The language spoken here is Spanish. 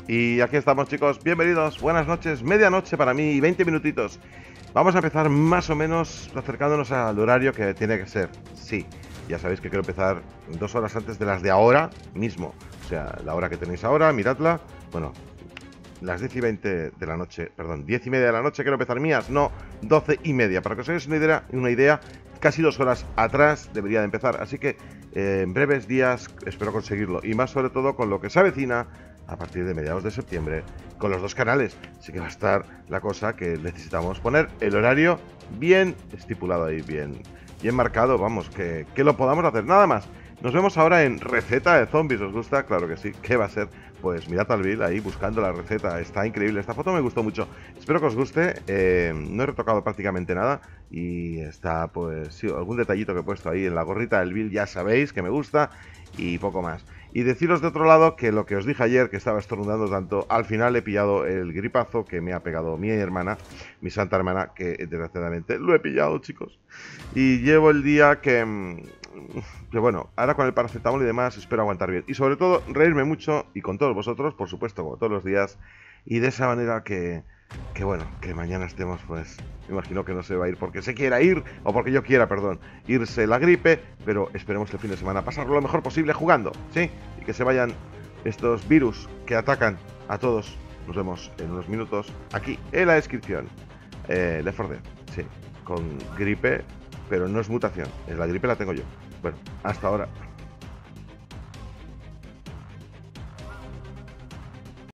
Y aquí estamos, chicos, bienvenidos, buenas noches, medianoche para mí y 20 minutitos. Vamos a empezar más o menos acercándonos al horario que tiene que ser. Sí, ya sabéis que quiero empezar 2 horas antes de las de ahora mismo. O sea, la hora que tenéis ahora, miradla. Bueno, las 10 y 20 de la noche, perdón, 10 y media de la noche quiero empezar mías, no, 12 y media. Para que os hagáis una idea, casi 2 horas atrás debería de empezar. Así que en breves días espero conseguirlo. Y más sobre todo con lo que se avecina a partir de mediados de septiembre con los 2 canales. Así que va a estar la cosa que necesitamos poner el horario bien estipulado ahí, bien marcado, vamos, que lo podamos hacer, nada más. Nos vemos ahora en receta de zombies. ¿Os gusta? Claro que sí. ¿Qué va a ser? Pues mirad al Bill ahí buscando la receta. Está increíble. Esta foto me gustó mucho. Espero que os guste. No he retocado prácticamente nada. Y está, pues, sí, algún detallito que he puesto ahí en la gorrita del Bill. Ya sabéis que me gusta. Y poco más. Y deciros de otro lado que lo que os dije ayer, que estaba estornudando tanto, al final he pillado el gripazo que me ha pegado mi hermana, mi santa hermana, que desgraciadamente lo he pillado, chicos. Y llevo el día que bueno, ahora con el paracetamol y demás espero aguantar bien. Y sobre todo, reírme mucho y con todos vosotros, por supuesto, como todos los días. Y de esa manera que bueno, que mañana estemos, pues, me imagino que no se va a ir porque se quiera ir, o porque yo quiera, perdón, irse la gripe, pero esperemos el fin de semana pasarlo lo mejor posible jugando, ¿sí? Y que se vayan estos virus que atacan a todos. Nos vemos en unos minutos aquí en la descripción. Left 4 Dead, sí, con gripe, pero no es mutación, es la gripe la tengo yo. Bueno, hasta ahora.